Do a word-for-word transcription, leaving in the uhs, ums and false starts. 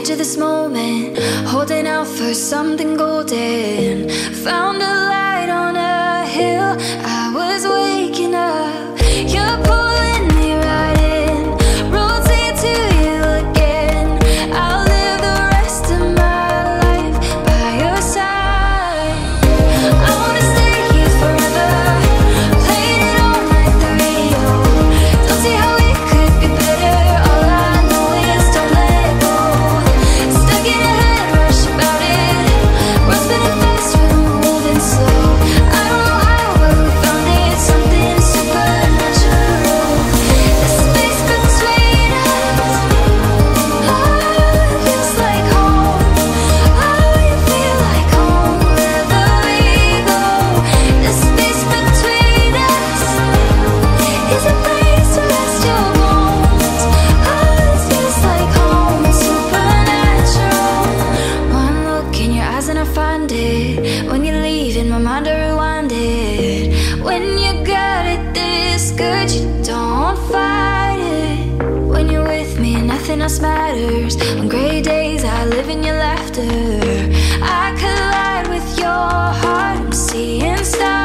edge of this moment, holding out for something golden. Found a light on a hill, I was waking up. You're pulling me right in, rotate to you again. I'll live the rest of my life by your side. I wanna stay here forever, playing it all like the radio. Don't see how it could be better, all I know is don't let go. Stuck in your head, rush about it, we're spinning fast, we're moving slow. I don't know how, but we found it, something supernatural. The space between us, oh, it feels like home. Oh, you feel like home wherever we go. The space between us is a place to rest your bones. Oh, it feels like home, it's supernatural. One look in your eyes and I find it. When you leave in my mind I rewind it. When you got it this good, you don't fight it. When you're with me nothing else matters. On gray days I live in your laughter. I collide with your heart, I'm seeing stars.